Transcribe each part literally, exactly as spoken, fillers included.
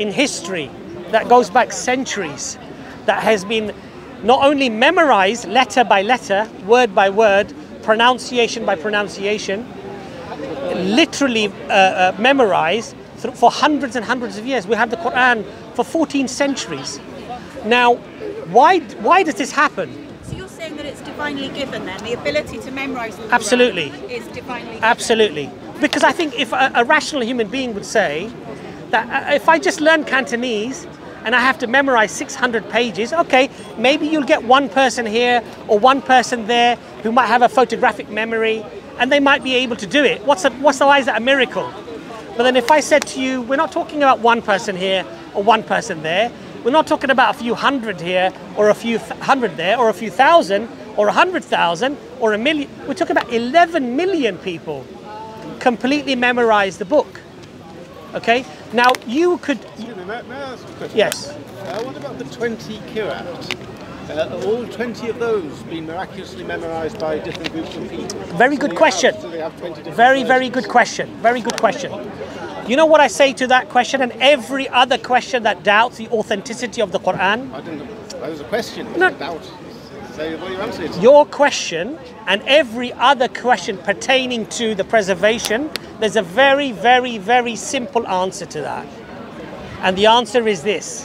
in history that goes back centuries, that has been not only memorized letter by letter, word by word, pronunciation by pronunciation, literally uh, uh, memorized for hundreds and hundreds of years. We have the Quran for fourteen centuries. Now, why, why does this happen? So you're saying that it's divinely given then? The ability to memorize the Quran Absolutely. is divinely given? Absolutely. Because I think if a, a rational human being would say that if I just learn Cantonese and I have to memorize six hundred pages, okay, maybe you'll get one person here or one person there who might have a photographic memory and they might be able to do it. What's, a, what's the, why is that a miracle? But then if I said to you, we're not talking about one person here or one person there, we're not talking about a few hundred here or a few th hundred there or a few thousand or a hundred thousand or a million. We're talking about eleven million people completely memorize the book. Okay, now you could... Excuse me, may, may I ask a question? Yes. Uh, what about the twenty Qur'ans? Uh, have all twenty of those been miraculously memorized by different groups of people? Very So good they question. have- so they have twenty different Very, very versions? good question. Very good question. You know what I say to that question and every other question that doubts the authenticity of the Quran? I didn't. That was a question. No. No doubt. Say what you answered. Your question and every other question pertaining to the preservation, there's a very, very, very simple answer to that. And the answer is this.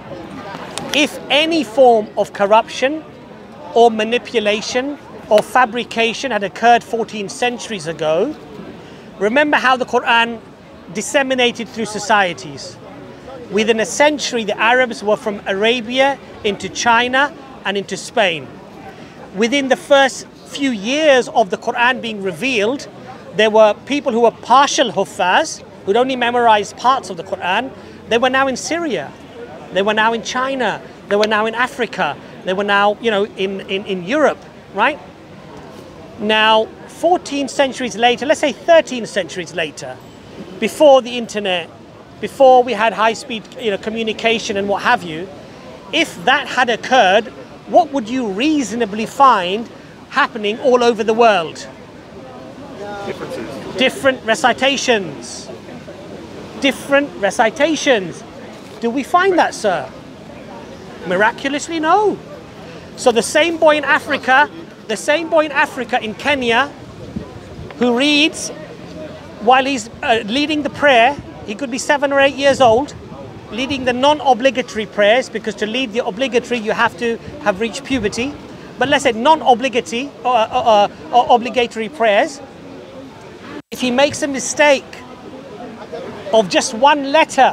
If any form of corruption or manipulation or fabrication had occurred fourteen centuries ago, remember how the Quran disseminated through societies. Within a century, the Arabs were from Arabia into China and into Spain. Within the first few years of the Quran being revealed, there were people who were partial huffaz, who'd only memorized parts of the Quran. They were now in Syria. They were now in China. They were now in Africa. They were now, you know, in, in, in Europe, right? Now, fourteen centuries later, let's say thirteen centuries later, before the internet, before we had high-speed, you know, communication and what have you, if that had occurred, what would you reasonably find happening all over the world? Differences. Different recitations. Different recitations. Do we find that, sir? Miraculously, no. So the same boy in Africa, the same boy in Africa, in Kenya, who reads while he's uh, leading the prayer, he could be seven or eight years old, leading the non-obligatory prayers, because to lead the obligatory you have to have reached puberty. But let's say non-obligatory or, or, or obligatory prayers. If he makes a mistake of just one letter,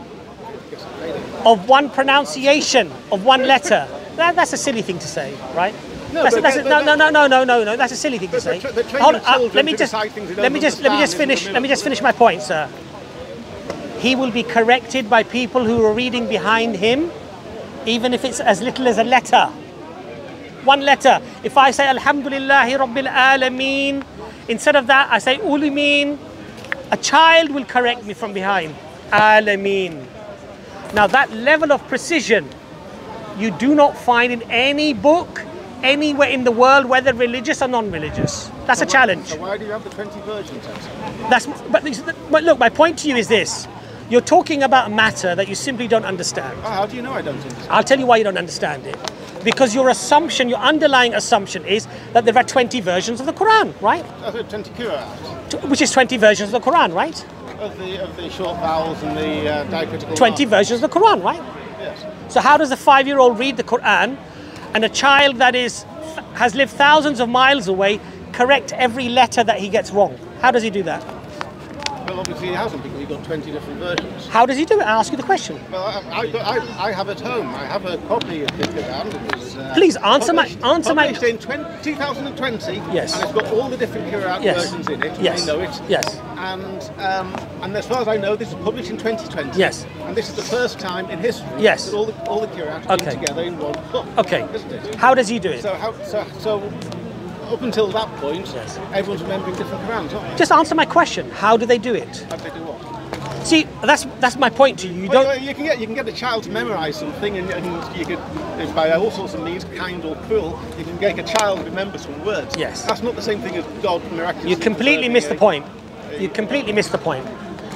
of one pronunciation, of one letter, that, that's a silly thing to say, right? No, that's, but that's they're- a, no, no, they're- no, no, no, no. That's a silly thing to But say. they're tra- they're training Hold on, uh, children let me to just decide things they let don't me just let me just understand finish. isn't Let me just finish my point, sir. He will be corrected by people who are reading behind him, even if it's as little as a letter. One letter. If I say Alhamdulillahi Rabbil Alameen, instead of that I say Ulimeen, a child will correct me from behind. Alameen. Now that level of precision you do not find in any book anywhere in the world, whether religious or non-religious. That's a challenge. So why do you have the twenty versions then? That's, but, but look, my point to you is this. You're talking about a matter that you simply don't understand. Oh, how do you know I don't understand? I'll tell you why you don't understand it. Because your assumption, your underlying assumption is that there are twenty versions of the Quran, right? I said twenty Qur'ans. T- Which is twenty versions of the Quran, right? Of the, of the short vowels and the uh, diacritical twenty marks. versions of the Quran, right? Yes. So how does a five-year-old read the Quran and a child that is has lived thousands of miles away correct every letter that he gets wrong? How does he do that? Well, obviously he hasn't, because you've got twenty different versions. How does he do it? I ask you the question. Well, I, I, I, I have at home. I have a copy of the Quran. It was, uh, Please answer my- published- answer my- published in twenty, two thousand twenty. Yes. And it's got all the different Quran Yes. versions in it. Yes. I know it. Yes. And um, and as far as I know, this was published in twenty twenty. Yes. And this is the first time in history Yes. that all the all the Quran Okay. came together in one book. Okay. Isn't it? How does he do it? So how so so up until that point, Yes. everyone's remembering different Qurans, aren't they? Just answer my question. How do they do it? How do they do what? See, that's that's my point to you. You Well, don't. you can get you can get a child to memorise something, and, and you could, by all sorts of means, kind or cruel, you can get a child to remember some words. Yes. That's not the same thing as God miraculously. You completely preserving missed the a- point. You completely missed the point.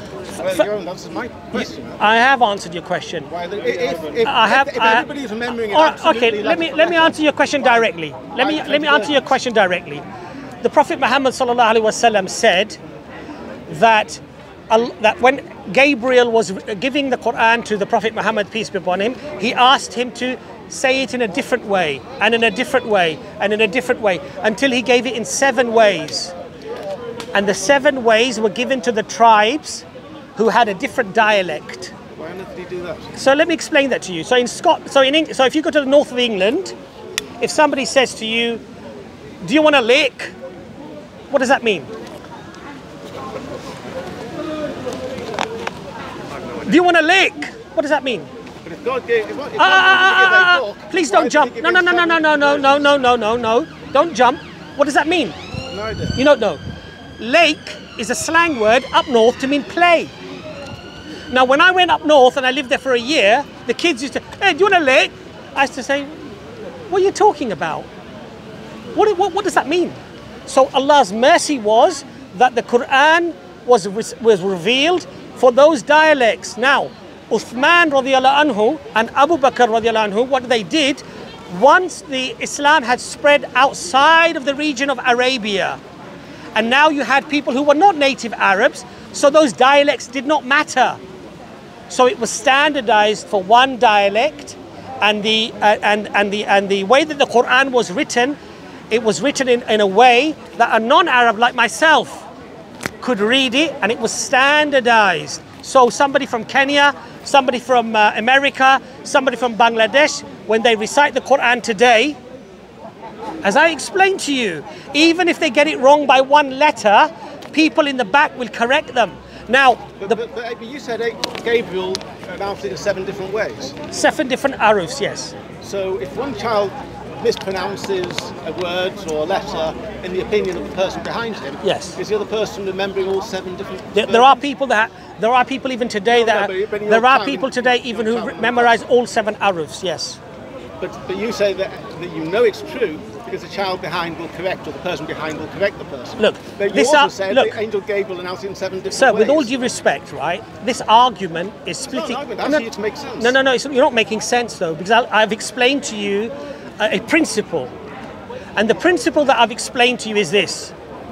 Well, for- you haven't answered my question. I have answered your question. Why the, if, if, I have. if, if I- everybody's remembering it All right, absolutely okay, let me letter let me for answer your question letter, why- directly. Let me why let me answer your question directly. The Prophet Muhammad sallallahu alaihi wasallam said that al- that when Gabriel was giving the Quran to the Prophet Muhammad, peace be upon him, he asked him to say it in a different way and in a different way and in a different way until he gave it in seven ways. And the seven ways were given to the tribes who had a different dialect. Why on earth did he do that? So let me explain that to you. So in Scot, so in Eng- so if you go to the north of England, if somebody says to you, "Do you want a lake?" What does that mean? Do you want a lake? What does that mean? But if God gave, if, if God Ah, ah, ah, wanted to give ah, a ah, book, please why don't did he jump. give No, him no, no, no, seven no, no, no, different no, no, no, no, no. Don't jump. What does that mean? versions? No idea. You don't know. Lake is a slang word up north to mean play. Now, when I went up north and I lived there for a year, the kids used to, "Hey, do you want a lake?" I used to say, "What are you talking about? What, what, what does that mean?" So Allah's mercy was that the Quran was, was revealed for those dialects. Now, Uthman radiallahu anhu and Abu Bakr radiallahu anhu, what they did, once the Islam had spread outside of the region of Arabia, and now you had people who were not native Arabs, so those dialects did not matter. So it was standardized for one dialect, and the uh, and and the and the way that the Quran was written, it was written in, in a way that a non-Arab like myself could read it, and it was standardized. So somebody from Kenya, somebody from uh, America, somebody from Bangladesh, when they recite the Quran today, as I explained to you, even if they get it wrong by one letter, people in the back will correct them. Now, But, the but, but, but you said eh, Gabriel announced it in seven different ways. seven different arufs, yes. So if one child mispronounces a word or a letter in the opinion of the person behind him, Yes. is the other person remembering all seven different? There, there are people that there are people even today No, no, that but- but in there your are time- people today in even your who time- memorize all seven arufs. Yes. But but you say that, that you know it's true because the child behind will correct, or the person behind will correct the person. Look, But you this also are- said look. that Angel Gabriel announced it in seven different So, ways. with all due respect, right, this argument is It's not splitting. an argument, that's no, for you to make sense. no, no, no. It's, you're not making sense though, because I, I've explained to you a, a principle, and the principle that I've explained to you is this: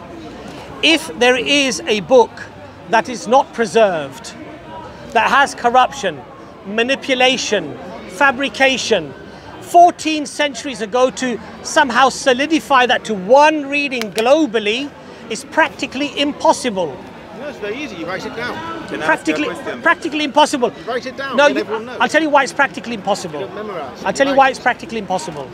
if there is a book that is not preserved, that has corruption, manipulation, fabrication, fourteen centuries ago, to somehow solidify that to one reading globally is practically impossible. No, it's very easy. You write it down. Can I ask you a Practically, question? practically impossible. Write it down. No, then you, everyone knows. I'll tell you why it's practically impossible. You don't memorise. I'll tell you why it's practically impossible.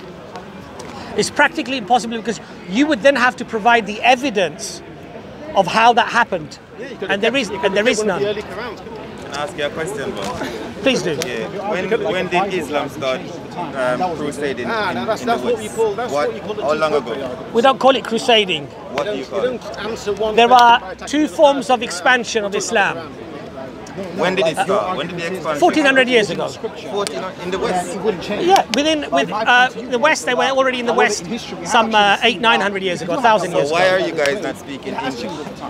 It's practically impossible because you would then have to provide the evidence of how that happened, Yeah, you could and there have is kept- you could and there have is kept one of none. the early Qurans, couldn't you? Can I ask you a question, bro? Please do. Yeah. When, when did Islam start um, crusading Ah, in, no, that's, in that's the what West? you call that's what, you call the How long two-fold ago? argument. We don't call it crusading. What do You you don't, call you it? don't answer one There question are by attacking two the forms person. of expansion of Islam. When did it start? When did the expansion fourteen hundred years ago. fourteen in the West? Yeah, within with uh, the West, they were already in the West some uh, eight, nine hundred years ago, a thousand years So why ago. are you guys not speaking English?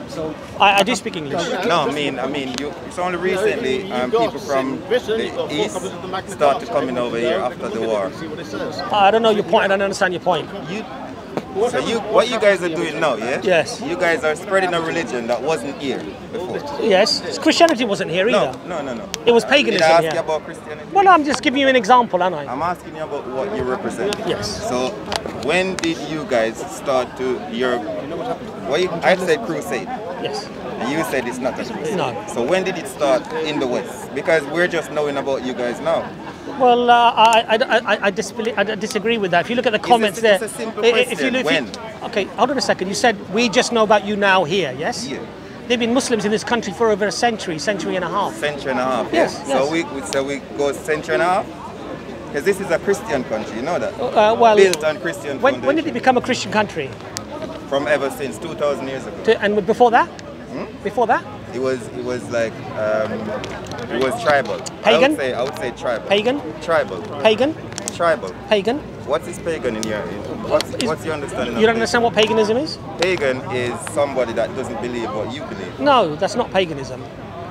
I, I do speak English. No, I mean, I mean, you, it's only recently You've um, got people from in Britain, you've the got four East copies of the Magna started Carta. coming over here after the war. See what it says. I don't know your point. I don't understand your point. You, so you, what you guys are doing now, yeah? Yes. You guys are spreading a religion that wasn't here before. Yes, Christianity wasn't here either. No, no, no, no. It was Did paganism. I ask yeah. you about Christianity? Well, I'm just giving you an example, aren't I? I'm asking you about what you represent. Yes. So, when did you guys start to your? What you, I said crusade, Yes. and you said it's not a crusade. No. So when did it start in the West? Because we're just knowing about you guys now. Well, uh, I, I, I, I, disbelieve, I disagree with that. If you look at the comments it's there, a simple i- if you question. look, if you- When? okay, hold on a second. You said we just know about you now here. Yes. Yeah. They've been Muslims in this country for over a century, century and a half. Century and a half. Yes, yeah? So yes. we, we so we go century and a half. Because this is a Christian country, you know that. Uh, well, Built on Christian when, when did it foundation. become a Christian country? From ever since two thousand years ago. To, and before that? Hmm? Before that? It was it was like um, it was tribal. I Pagan? would say I would say tribal. Pagan? Tribal. Pagan? Tribal. Pagan? What is pagan in your in, what's, Is- what's your understanding You don't of understand what paganism is? pagan? Pagan is somebody that doesn't believe what you believe. No, that's not paganism.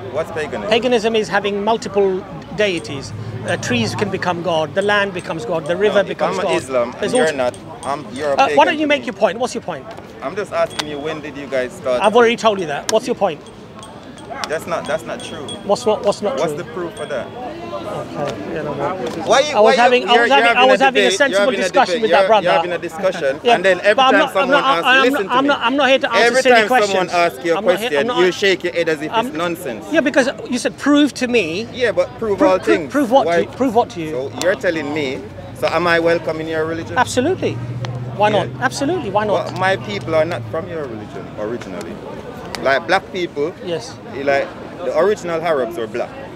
What's paganism? Paganism is having multiple deities. Uh, trees can become God, the land becomes God, the river If becomes I'm God. Islam There's and you're also- not, I'm, you're a Uh, pagan why don't you to make me. your point? What's your point? I'm just asking you, when did you guys start? I've already told you that. What's your point? That's not that's not true. What's not, what's not What's true? the proof for that? Okay, you know what? Why you, I was why having- you, I was you're- you're having- I was having a debate, sensible you're having a discussion debate, with that you're- brother. You're having a discussion, Yeah, and then every but I'm time not- I'm someone not- asks, I'm listen not- to I'm me. not- I'm not here to answer Every silly time someone questions. asks you a I'm not here- I'm question, not- you shake your head as if I'm- it's nonsense. Yeah, because you said prove to me. Yeah, but prove Pro- all pro- things. prove what Why- to- prove what to you? So you're telling me, so am I welcome in your religion? Absolutely. Why not? Yeah. Absolutely. Why not? Well, my people are not from your religion originally. Like black people, Yes. like the original Arabs were black.